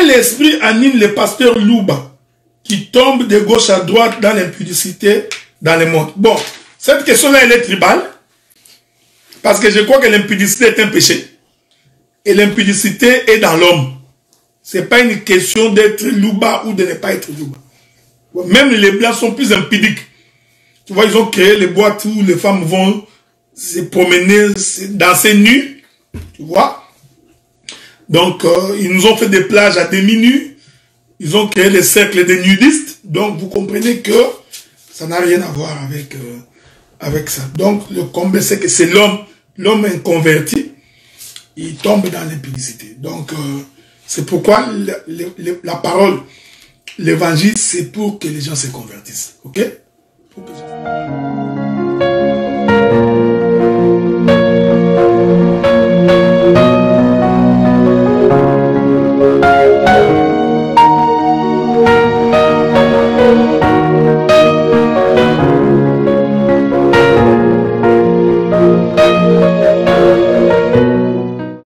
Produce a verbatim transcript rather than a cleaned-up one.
Quel esprit anime les pasteurs Louba qui tombent de gauche à droite dans l'impudicité dans le monde? Bon, cette question-là, elle est tribale. Parce que je crois que l'impudicité est un péché. Et l'impudicité est dans l'homme. Ce n'est pas une question d'être Louba ou de ne pas être Louba. Même les blancs sont plus impudiques. Tu vois, ils ont créé les boîtes où les femmes vont se promener, danser nues. Tu vois. Donc, euh, ils nous ont fait des plages à demi-nus. Ils ont créé des cercles de nudistes. Donc, vous comprenez que ça n'a rien à voir avec, euh, avec ça. Donc, le combat, c'est que c'est l'homme, l'homme inconverti, il tombe dans l'impudicité. Donc, euh, c'est pourquoi le, le, le, la parole, l'évangile, c'est pour que les gens se convertissent. Ok? Pour que...